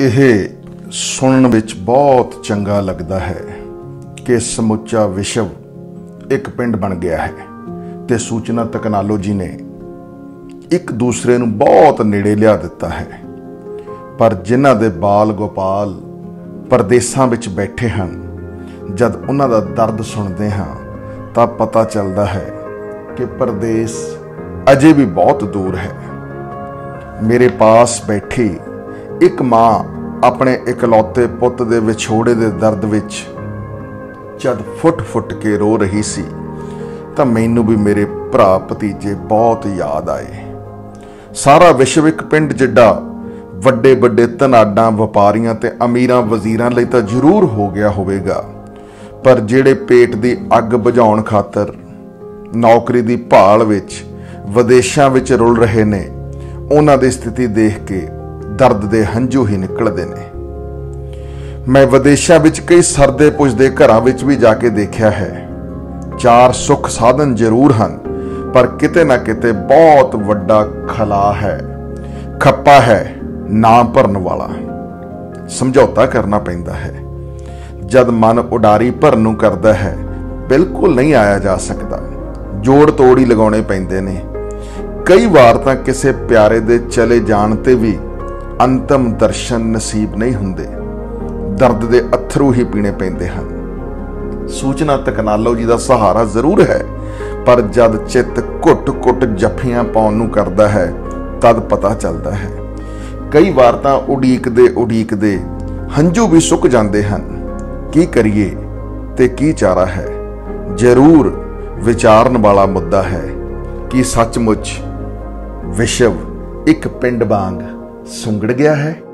ਇਹ ਸੁਣਨ ਵਿੱਚ ਬਹੁਤ ਚੰਗਾ ਲੱਗਦਾ ਹੈ ਕਿ ਸਮੁੱਚਾ ਵਿਸ਼ਵ ਇੱਕ ਪਿੰਡ ਬਣ ਗਿਆ ਹੈ ਤੇ ਸੂਚਨਾ ਤਕਨਾਲੋਜੀ ਨੇ ਇੱਕ ਦੂਸਰੇ ਨੂੰ ਬਹੁਤ ਨੇੜੇ ਲਿਆ ਦਿੱਤਾ ਹੈ। ਪਰ ਜਿਨ੍ਹਾਂ ਦੇ ਬਾਲ ਗੋਪਾਲ ਪਰਦੇਸਾਂ ਵਿੱਚ ਬੈਠੇ ਹਨ, ਜਦ ਉਹਨਾਂ ਦਾ ਦਰਦ ਸੁਣਦੇ ਹਾਂ ਤਾਂ ਪਤਾ ਚੱਲਦਾ ਹੈ ਕਿ ਪਰਦੇਸ ਅਜੇ ਵੀ ਬਹੁਤ ਦੂਰ ਹੈ। ਮੇਰੇ ਪਾਸ ਬੈਠੀ ਇੱਕ ਮਾਂ ਆਪਣੇ ਇਕਲੌਤੇ ਪੁੱਤ ਦੇ ਵਿਛੋੜੇ ਦੇ ਦਰਦ ਵਿੱਚ ਜਦ ਫੁੱਟ-ਫੁੱਟ ਕੇ ਰੋ ਰਹੀ ਸੀ ਤਾਂ ਮੈਨੂੰ ਵੀ ਮੇਰੇ ਭਰਾ ਭਤੀਜੇ ਬਹੁਤ ਯਾਦ ਆਏ। ਸਾਰਾ ਵਿਸ਼ਵ ਇੱਕ ਪਿੰਡ ਜਿੱਡਾ ਵੱਡੇ ਵੱਡੇ ਧਨਾਡਾਂ ਵਪਾਰੀਆਂ ਤੇ ਅਮੀਰਾਂ ਵਜ਼ੀਰਾਂ ਲਈ ਤਾਂ ਜ਼ਰੂਰ ਹੋ ਗਿਆ ਹੋਵੇਗਾ, ਪਰ ਜਿਹੜੇ ਪੇਟ ਦੀ ਅੱਗ ਬੁਝਾਉਣ ਖਾਤਰ ਨੌਕਰੀ ਦੀ ਭਾਲ ਵਿੱਚ ਵਿਦੇਸ਼ਾਂ ਵਿੱਚ ਰੁਲ ਰਹੇ ਨੇ, ਉਹਨਾਂ ਦੀ ਸਥਿਤੀ ਦੇਖ ਕੇ ਦਰਦ ਦੇ ਹੰਝੂ ਹੀ ਨਿਕਲਦੇ ਨੇ। ਮੈਂ ਵਿਦੇਸ਼ਾਂ ਵਿੱਚ ਕਈ ਸਰਦੇ ਪੁੱਜਦੇ ਘਰਾਂ ਵਿੱਚ ਵੀ ਜਾ ਕੇ ਦੇਖਿਆ ਹੈ। ਚਾਰ ਸੁੱਖ ਸਾਧਨ ਜ਼ਰੂਰ ਹਨ, ਪਰ ਕਿਤੇ ਨਾ ਕਿਤੇ ਬਹੁਤ ਵੱਡਾ ਖਲਾ ਹੈ, ਖੱਪਾ ਹੈ ਨਾ ਭਰਨ ਵਾਲਾ। ਸਮਝੌਤਾ ਕਰਨਾ ਪੈਂਦਾ ਹੈ। ਜਦ ਮਨ ਉਡਾਰੀ ਭਰਨ ਨੂੰ ਕਰਦਾ ਹੈ, ਬਿਲਕੁਲ ਨਹੀਂ ਆਇਆ ਜਾ ਸਕਦਾ। ਜੋੜ ਤੋੜ ਹੀ ਲਗਾਉਣੇ ਪੈਂਦੇ ਨੇ। ਕਈ ਵਾਰ ਤਾਂ ਕਿਸੇ ਪਿਆਰੇ ਦੇ ਚਲੇ ਜਾਣ ਤੇ ਵੀ ਅੰਤਮ ਦਰਸ਼ਨ ਨਸੀਬ ਨਹੀਂ ਹੁੰਦੇ। ਦਰਦ ਦੇ ਅੱਥਰੂ ਹੀ ਪੀਣੇ ਪੈਂਦੇ ਹਨ। ਸੂਚਨਾ ਤਕਨਾਲੋਜੀ ਦਾ ਸਹਾਰਾ ਜ਼ਰੂਰ ਹੈ, ਪਰ ਜਦ ਚਿੱਤ ਘੁੱਟ-ਘੁੱਟ ਜੱਫੀਆਂ ਪਾਉਣ ਨੂੰ ਕਰਦਾ ਹੈ ਤਦ ਪਤਾ ਚੱਲਦਾ ਹੈ। ਕਈ ਵਾਰ ਤਾਂ ਉਡੀਕਦੇ ਹੰਝੂ ਵੀ ਸੁੱਕ ਜਾਂਦੇ ਹਨ। ਕੀ ਕਰੀਏ ਤੇ ਕੀ ਚਾਰਾ ਹੈ? ਜ਼ਰੂਰ ਵਿਚਾਰਨ ਵਾਲਾ ਮੁੱਦਾ ਹੈ ਕਿ ਸੱਚਮੁੱਚ ਵਿਸ਼ਵ ਇੱਕ ਪਿੰਡ ਵਾਂਗ ਸੁੰਗੜ ਗਿਆ ਹੈ।